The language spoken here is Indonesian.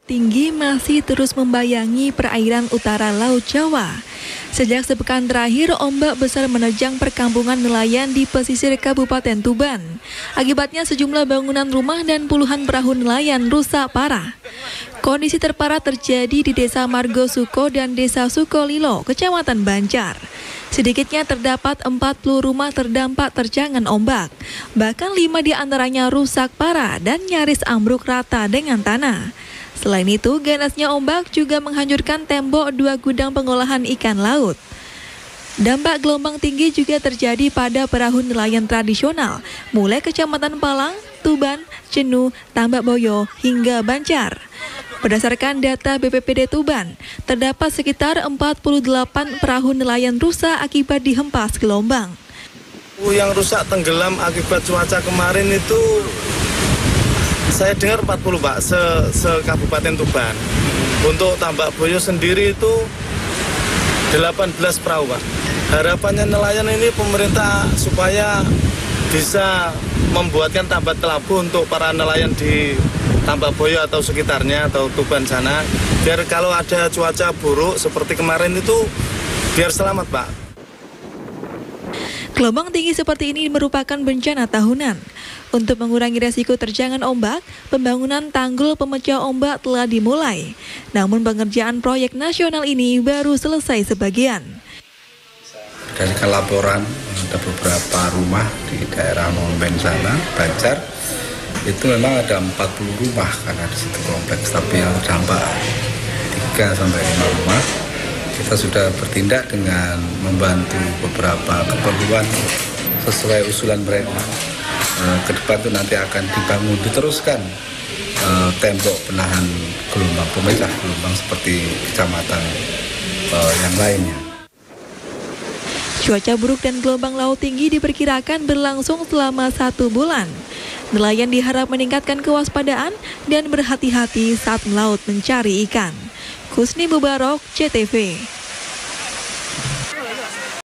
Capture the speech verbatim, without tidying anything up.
tinggi masih terus membayangi perairan utara Laut Jawa. Sejak sepekan terakhir, ombak besar menerjang perkampungan nelayan di pesisir Kabupaten Tuban. Akibatnya sejumlah bangunan rumah dan puluhan perahu nelayan rusak parah. Kondisi terparah terjadi di Desa Margosuko dan Desa Sukolilo, Kecamatan Banjar. Sedikitnya terdapat empat puluh rumah terdampak terjangan ombak. Bahkan lima di antaranya rusak parah dan nyaris ambruk rata dengan tanah. Selain itu, ganasnya ombak juga menghancurkan tembok dua gudang pengolahan ikan laut. Dampak gelombang tinggi juga terjadi pada perahu nelayan tradisional, mulai Kecamatan Palang, Tuban, Cenu, Tambak Boyo, hingga Banjar. Berdasarkan data B P P D Tuban, terdapat sekitar empat puluh delapan perahu nelayan rusak akibat dihempas gelombang. Yang rusak tenggelam akibat cuaca kemarin itu saya dengar empat puluh, Pak, se, se Kabupaten Tuban. Untuk Tambak Boyo sendiri itu delapan belas perahu, Pak. Harapannya nelayan ini pemerintah supaya bisa membuatkan tambat kelabu untuk para nelayan di Tambak Boyo atau sekitarnya atau Tuban sana, biar kalau ada cuaca buruk seperti kemarin itu biar selamat, Pak. Gelombang tinggi seperti ini merupakan bencana tahunan. Untuk mengurangi resiko terjangan ombak, pembangunan tanggul pemecah ombak telah dimulai. Namun pengerjaan proyek nasional ini baru selesai sebagian. Dari laporan ada beberapa rumah di daerah Momben sana, Banjar, itu memang ada empat puluh rumah karena di situ kompleks, tapi yang terdampak tiga sampai lima rumah. Kita sudah bertindak dengan membantu beberapa keperluan sesuai usulan mereka. E, ke depan itu nanti akan dibangun, diteruskan e, tembok penahan gelombang, pemecah gelombang seperti kecamatan e, yang lainnya. Cuaca buruk dan gelombang laut tinggi diperkirakan berlangsung selama satu bulan. Nelayan diharap meningkatkan kewaspadaan dan berhati-hati saat melaut mencari ikan. Kusni Mubarok, C T V.